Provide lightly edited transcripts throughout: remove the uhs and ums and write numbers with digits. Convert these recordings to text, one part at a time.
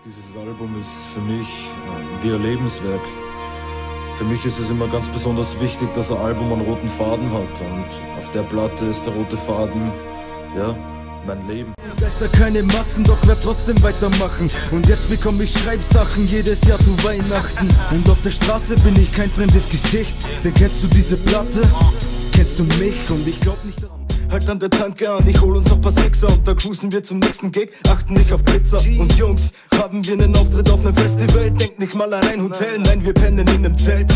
Dieses Album ist für mich wie ein Lebenswerk. Für mich ist es immer ganz besonders wichtig, dass ein Album einen roten Faden hat. Und auf der Platte ist der rote Faden, ja, mein Leben. Da keine Massen, doch werd trotzdem weitermachen. Und jetzt bekomme ich Schreibsachen jedes Jahr zu Weihnachten. Und auf der Straße bin ich kein fremdes Gesicht. Denn kennst du diese Platte? Kennst du mich? Und ich glaub nicht, dass... Halt an der Tanke an, ich hol uns noch paar Sixer und da cruisen wir zum nächsten Gig, achten nicht auf Blitzer. Und Jungs, haben wir nen Auftritt auf nem Festival, denkt nicht mal an ein Hotel, nein, wir pennen in nem Zelt.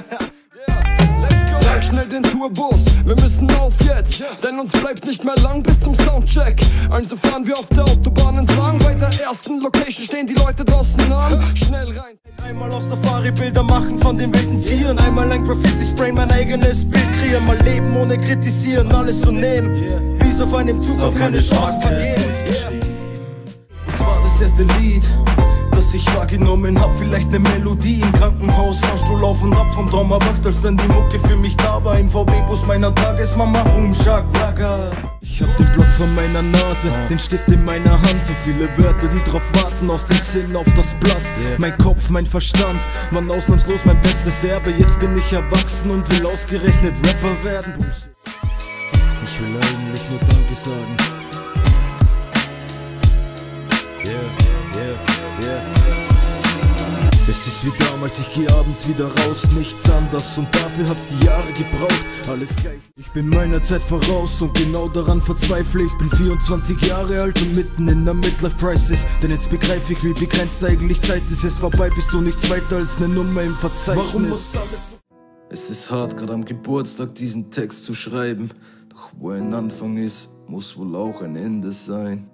Trag schnell den Tourbus, wir müssen auf jetzt, denn uns bleibt nicht mehr lang bis zum Soundcheck. Also fahren wir auf der Autobahn entlang, bei der ersten Location stehen die Leute draußen an. Schnell rein. Einmal auf Safari Bilder machen von den wilden Tieren, einmal ein Graffiti sprayen, mein eigenes Bild kreieren, mal leben ohne kritisieren, alles so nehmen, wie's auf einem Zug auch keine Chance vergeben. Das war das erste Lied, das ich wahrgenommen hab, vielleicht ne Melodie im Krankenhaus, Fahrstuhl auf und ab vom Traum erwacht, als dann die Mucke für mich da war, im VW-Bus meiner Tagesmama, Shakalaka. Ich hab den Block vor meiner Nase, den Stift in meiner Hand, so viele Wörter, die drauf warten, aus dem Sinn auf das Blatt. Mein Kopf, mein Verstand, waren ausnahmslos mein bestes Erbe, jetzt bin ich erwachsen und will ausgerechnet Rapper werden. Ich will eigentlich nur Danke sagen. Es ist wie damals, ich geh abends wieder raus, nichts anders und dafür hat's die Jahre gebraucht, alles gleich. Ich bin meiner Zeit voraus und genau daran verzweifle ich. Bin 24 Jahre alt und mitten in der Midlife-Crisis, denn jetzt begreife ich, wie begrenzt eigentlich Zeit ist. Es vorbei, bist du nichts weiter als ne Nummer im Verzeichnis. Warum muss alles... Es ist hart, gerade am Geburtstag diesen Text zu schreiben, doch wo ein Anfang ist, muss wohl auch ein Ende sein.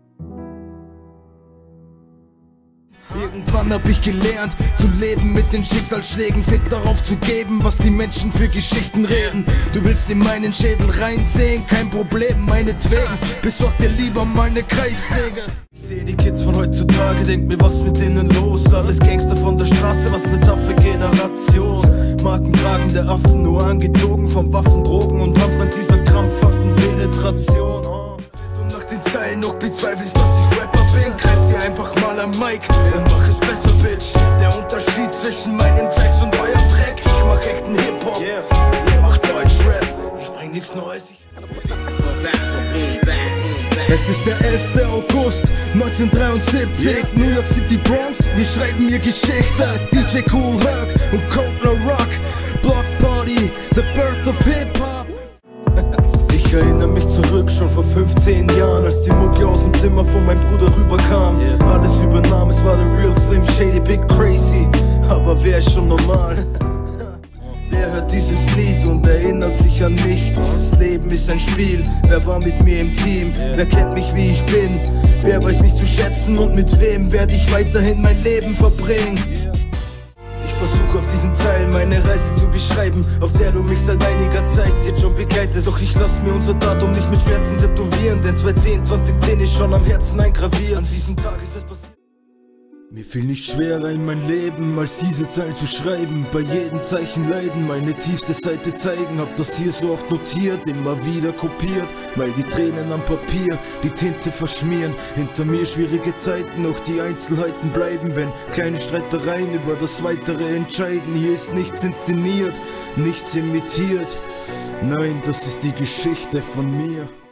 Irgendwann hab ich gelernt, zu leben mit den Schicksalsschlägen, Fick darauf zu geben, was die Menschen für Geschichten reden. Du willst in meinen Schädel reinsehen, kein Problem, meinetwegen, besorg dir lieber mal ne Kreissäge. Ich seh die Kids von heutzutage, denk mir, was mit denen los? Alles Gangster von der Straße, was ne taffe Generation. Markentragende Affen, nur angezogen vom Waffen, Drogen und Haft an dieser krampfhaften Penetration. Du nach den Zeilen noch bezweifelst, dass ich Rapper bin, greif dir einfach mal am Mic und mach es besser, Bitch. Der Unterschied zwischen meinen Tracks und eurem Track, ich mach echten Hip-Hop, ihr macht Deutschrap. Ich bring nichts Neues. Es ist der 11. August 1973, New York City, Bronx, wir schreiben hier Geschichte. DJ Kool Herc und Cold Rock, Block Party, the birth of Hip-Hop. Ich erinnere mich zurück, schon vor 15 Jahren, als die Mucke aus dem Zimmer von meinem Bruder rüberkam. Alles übernahm, es war der Real Slim Shady, Big Crazy, aber wer ist schon normal? Wer hört dieses Lied und erinnert sich an mich? Dieses Leben ist ein Spiel, wer war mit mir im Team? Wer kennt mich wie ich bin? Wer weiß mich zu schätzen und mit wem werde ich weiterhin mein Leben verbringen? Ich versuche auf diesen Zeilen meine Reise zu beschreiben, auf der du mich seit einiger Zeit jetzt schon begleitest. Doch ich lass mir unser Datum nicht mit Schmerzen tätowieren, denn 2010 ist schon am Herzen eingraviert. An diesem Tag ist es passiert. Mir fiel nicht schwerer in mein Leben, als diese Zeilen zu schreiben. Bei jedem Zeichen leiden, meine tiefste Seite zeigen. Hab das hier so oft notiert, immer wieder kopiert, weil die Tränen am Papier die Tinte verschmieren. Hinter mir schwierige Zeiten, auch die Einzelheiten bleiben, wenn kleine Streitereien über das Weitere entscheiden. Hier ist nichts inszeniert, nichts imitiert. Nein, das ist die Geschichte von mir.